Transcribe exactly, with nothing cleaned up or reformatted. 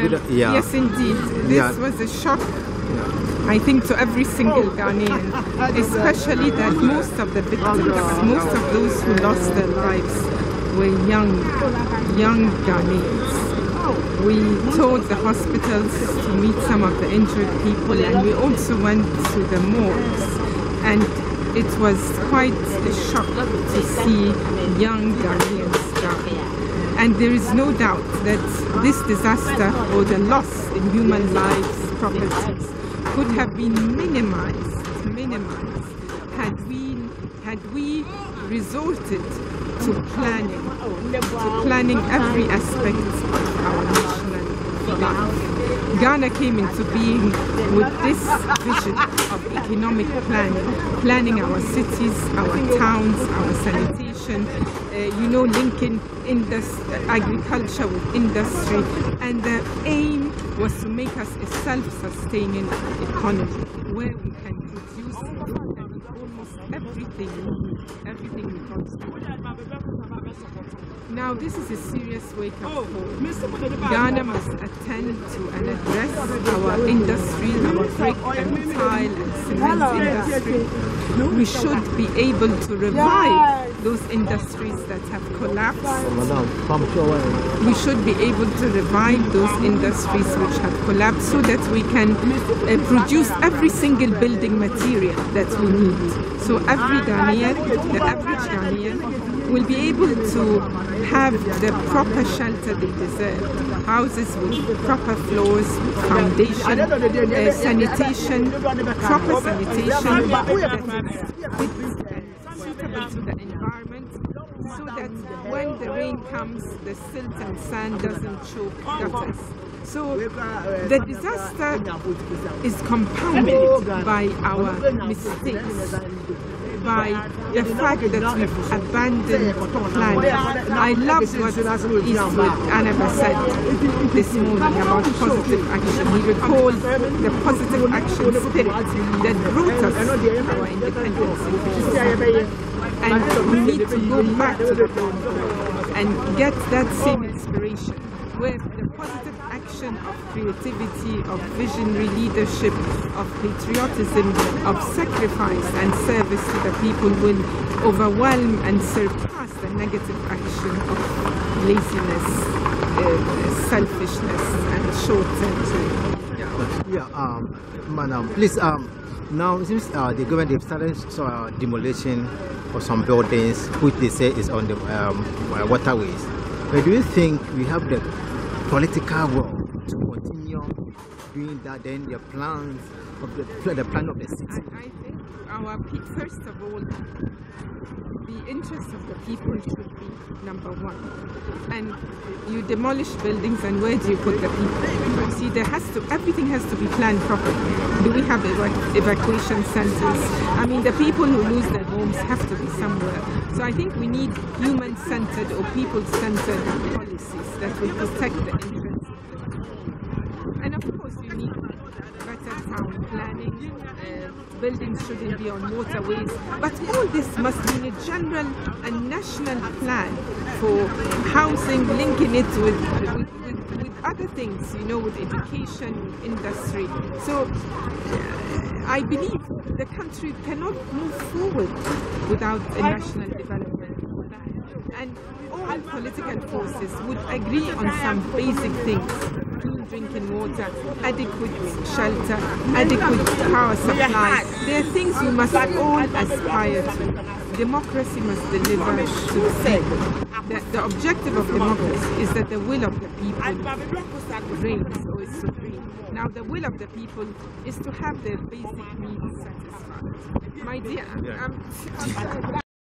consider, yeah. Yes, indeed. This Yeah. was a shock, I think, to every single Ghanaian, especially that most of the victims, most of those who lost their lives were young, young Ghanaians. We toured the hospitals to meet some of the injured people, and we also went to the morgues. And it was quite a shock to see young Ghanaians die. And there is no doubt that this disaster or the loss in human lives, properties, could have been minimized, minimized had we, had we resorted to planning, to planning every aspect of our national life. Ghana came into being with this vision of economic planning, planning our cities, our towns, our sanitation, uh, you know, linking indus agriculture with industry, and the aim was to make us a self-sustaining economy where we can produce almost everything we need, everything we consume. Now this is a serious wake-up call. Ghana must attend to and address our industry, our brick and tile and cement industry. We should be able to revive those industries that have collapsed. We should be able to revive those industries which have collapsed so that we can uh, produce every single building material that we need. So every Ghanaian, the average Ghanaian, will be able to have the proper shelter they deserve. Houses with proper floors, foundation, uh, sanitation, proper sanitation that is suitable to the environment, so that when the rain comes, the silt and sand doesn't choke gutters. So the disaster is compounded by our mistakes, by the fact that we've abandoned planning. I love what Eastwood Annaba said this morning about positive action. He recalled the positive action spirit that brought us our independence. And we need to go back to the ground and get that same inspiration, where the positive action of creativity, of visionary leadership, of patriotism, of sacrifice and service to the people will overwhelm and surpass the negative action of laziness, uh, selfishness and short-termism. Yeah, yeah um, madam, please, um, now since uh, the government have started uh, demolition of some buildings, which they say is on the um, uh, waterways, but do you think we have the political will to continue doing that? Then the plans of the, the plan of the city. I, I think our first of all, the interest of the people should be number one. And you demolish buildings, and where do you put the people? See, there has to everything has to be planned properly. Do we have evac evacuation centers? I mean, the people who lose their homes have to be somewhere. So I think we need human-centered or people-centered policies that will protect the interests of the people. And of course, you need better town planning. Uh, buildings shouldn't be on waterways. But all this must be in a general and national plan for housing, linking it with, with, with, with other things, you know, with education, with industry. So uh, I believe the country cannot move forward without a national development plan. And all political forces would agree on some basic things: clean drinking water, adequate shelter, adequate power supply. There are things we must all aspire to. Democracy must deliver to the people. The, the objective of democracy is that the will of the people reigns or is supreme. Now, the will of the people is to have their basic needs satisfied. My dear, I'm, I'm